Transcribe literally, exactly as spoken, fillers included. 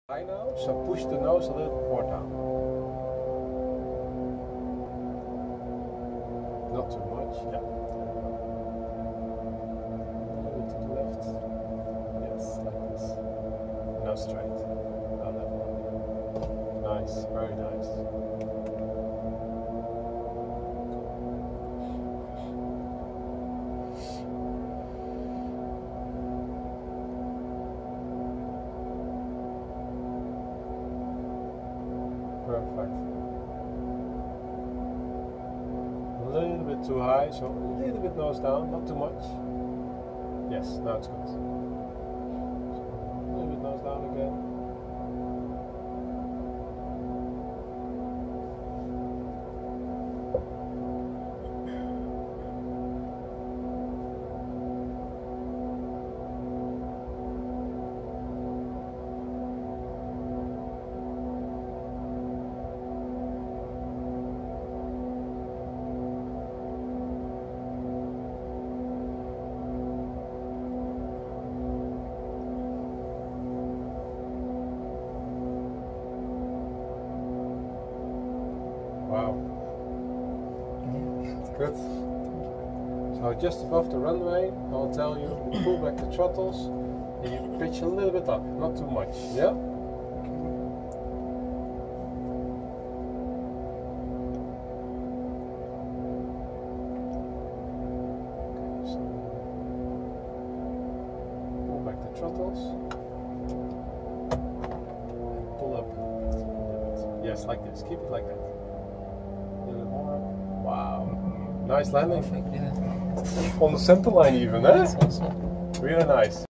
High now, so push the nose a little bit more down. Not too much, yeah. A little bit to the left. Yes, like this. Now straight. Now level. Nice, very nice. Perfect. A little bit too high, so a little bit nose down, not too much. Yes, now it's good. So a little bit nose down again. Wow. Good. So just above the runway, I'll tell you, pull back the throttles and you pitch a little bit up, not too much, yeah? Okay, so pull back the throttles and pull up a little bit. Yes, like this, keep it like that. A little more. Wow. Nice landing. Perfect, yeah. On the center line even, eh? That's awesome. Really nice.